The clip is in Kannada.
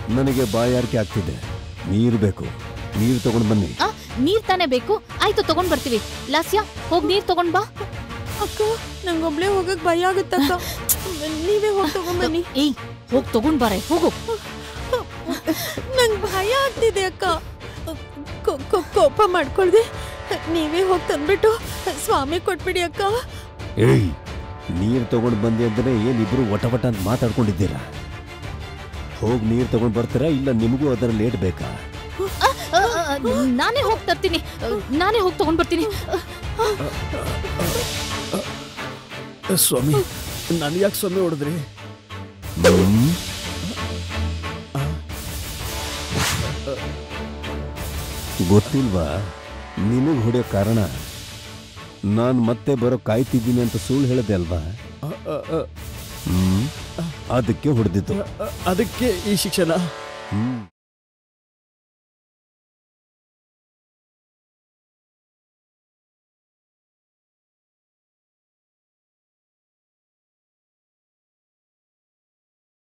ನನಗೆ ಬಾಯಾರಿಕೆ ಆಗ್ತಿದೆ, ನೀರು ಬೇಕು, ನೀರು ತಗೊಂಡ್ ಬನ್ನಿ. ನೀರ್ ತಾನೇ ಬೇಕು, ಆಯ್ತು ತಗೊಂಡ್ ಬರ್ತೀವಿ. ಲಾಸ್ಯ ಹೋಗ್ ನೀರ್ ತಗೊಂಡ್ ಬಾ. ಅಕ್ಕ ನಂಗೊಬ್ಳೆ ಹೋಗಕ್ ಭಯ ಆಗುತ್ತಕ್ಕ, ನೀವೇ ಹೋಗಿ ತಗೊಂಬನ್ನಿ. ಏಯ್ ಹೋಗ್ ತಗೊಂಡ್ ಬಾರೆ, ಹೋಗು. ನಂಗ್ ಭಯ ಆಗ್ತಿದೆ ಅಕ್ಕ, ಕೋಪ ಮಾಡ್ಕೊಳ್ದೆ ನೀವೇ ಹೋಗಿ ತಂದ್ಬಿಟ್ಟು ಸ್ವಾಮಿ ಕೊಟ್ಬಿಡಿ ಅಕ್ಕ. ಏಯ್, ನೀರು ತಗೊಂಡ್ ಬಂದೆ ಅಂದ್ರೆ ಏನಿಬ್ರು ವಟ ಅಂತ ಮಾತಾಡ್ಕೊಂಡಿದ್ದೀರಾ? ಹೋಗಿ ನೀರು ತಗೊಂಡ್ ಬರ್ತೀರಾ ಇಲ್ಲ ನಿಮಗೂ ಅದರ ಲೇಟ್ ಬೇಕಾ? ನಾನೇ ಹೋಗಿ ತರ್ತೀನಿ, ನಾನೇ ಹೋಗಿ ತಗೊಂಡ್ ಬರ್ತೀನಿ. ಸ್ವಾಮಿ, ನನ್ ಯಾಕೆ ಸ್ವಾಮಿ ಹೊಡೆದ್ರಿ? ಗೊತ್ತಿಲ್ವಾ ನಿನಗ್ ಹೊಡೆಯೋ ಕಾರಣ? ನಾನ್ ಮತ್ತೆ ಬರೋ ಕಾಯ್ತಿದ್ದೀನಿ ಅಂತ ಸುಳ್ಳು ಹೇಳದೆ ಅಲ್ವಾ? ಅದಕ್ಕೆ ಹೊಡೆದಿತ್ತು. ಅದಕ್ಕೆ ಈ ಶಿಕ್ಷಣ.